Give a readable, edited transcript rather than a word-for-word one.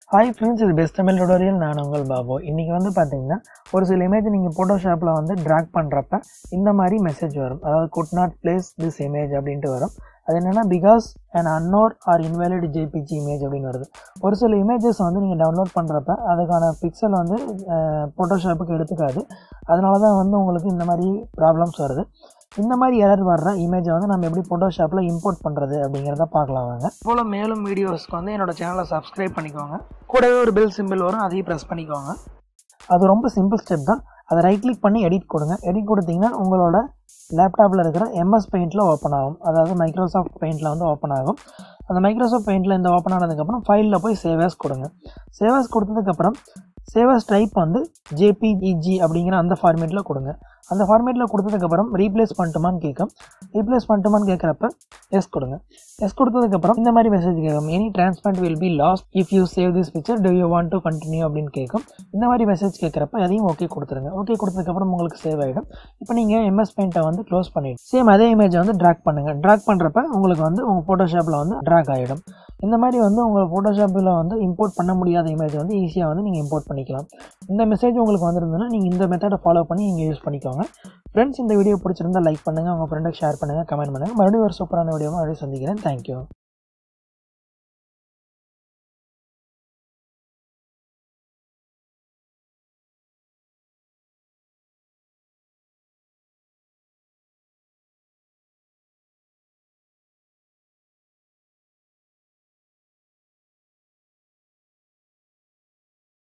Hi friends, இது best Tamil tutorial. நான் உங்கள் பாபு. இன்றைக்கி வந்து பார்த்தீங்கன்னா ஒரு சில இமேஜ் நீங்கள் ஃபோட்டோஷாப்பில் வந்து ட்ராக் பண்ணுறப்ப இந்த மாதிரி மெசேஜ் வரும். அதாவது could not place this image அப்படின்ட்டு வரும். அது என்னென்னா because an unknown or invalid JPG image அப்படின்னு வருது. ஒரு சில இமேஜஸ் வந்து நீங்கள் டவுன்லோட் பண்ணுறப்ப அதுக்கான பிக்சல் வந்து ஃபோட்டோஷாப்புக்கு எடுத்துக்காது. அதனால தான் வந்து உங்களுக்கு இந்த மாதிரி ப்ராப்ளம்ஸ் வருது. இந்த மாதிரி எரர் வர்ற இமேஜை வந்து நம்ம எப்படி ஃபோட்டோஷாப்பில் இம்போர்ட் பண்ணுறது அப்படிங்கிறத பார்க்கலாம் வாங்க. போல் மேலும் வீடியோஸ்க்கு வந்து என்னோடய சேனலை சப்ஸ்கிரைப் பண்ணிக்கோங்க. கூடவே ஒரு பெல் சிம்பிள் வரும், அதையும் ப்ரெஸ் பண்ணிக்கோங்க. அது ரொம்ப சிம்பிள் ஸ்டெப் தான். அதை ரைட் கிளிக் பண்ணி எடிட் கொடுங்க. எடிட் கொடுத்தீங்கன்னா உங்களோட லேப்டாப்பில் இருக்கிற MS பெயிண்டில் ஓப்பன் ஆகும். அதாவது மைக்ரோசாஃப்ட் பெயிண்டில் வந்து ஓப்பன் ஆகும். அந்த மைக்ரோசாஃப்ட் பெயிண்டில் இந்த ஓப்பன் ஆனதுக்கப்புறம் ஃபைலில் போய் சேவ் ஆஸ் கொடுங்க. சேவ் ஆஸ் கொடுத்ததுக்கப்புறம் சேவ் ஆஸ் டைப் வந்து JPEG அப்படிங்கிற அந்த ஃபார்மேட்டில் கொடுங்க. அந்த ஃபார்மேட்டில் கொடுத்ததுக்கப்புறம் ரீப்ளேஸ் பண்ணிட்டுமான்னு கேட்கும். ரீப்ளேஸ் பண்ணிட்டுமான்னு கேட்குறப்ப எஸ் கொடுங்க. எஸ் கொடுத்ததுக்கப்புறம் இந்த மாதிரி மெசேஜ் கேட்கும். Any transparent will be lost if you save this picture do you want to continue அப்படின்னு கேட்கும். இந்த மாதிரி மெசேஜ் கேட்குறப்ப அதையும் ஓகே கொடுத்துருங்க. ஓகே கொடுத்ததுக்கப்புறம் உங்களுக்கு சேவ் ஆகிடும். இப்போ நீங்கள் MS பெயிண்ட்டை வந்து க்ளோஸ் பண்ணிவிட்டு சேம் அதே இமேஜை வந்து ட்ராக் பண்ணுங்கள். ட்ராக் பண்ணுறப்ப உங்களுக்கு வந்து உங்கள் ஃபோட்டோஷாப்பில் வந்து ட்ராக் ஆகிடும். இந்த மாதிரி வந்து உங்கள் ஃபோட்டோஷாப்பில் வந்து இம்போர்ட் பண்ண முடியாத இமேஜ் வந்து ஈஸியாக வந்து நீங்கள் இம்போர்ட் பண்ணிக்கலாம். இந்த மெசேஜ் உங்களுக்கு வந்திருந்ததுன்னா நீங்கள் இந்த மெத்தடை ஃபாலோ பண்ணி நீங்கள் யூஸ் பண்ணிக்கோங்க. ஃப்ரெண்ட்ஸ், இந்த வீடியோ பிடிச்சிருந்தா லைக் பண்ணுங்கள், உங்கள் ஃப்ரெண்டுக்கு ஷேர் பண்ணுங்கள், கமெண்ட் பண்ணுங்கள். மறுபடியும் ஒரு சூப்பரான வீடியோவை மறுபடியும் சந்திக்கிறேன். தேங்க்யூ.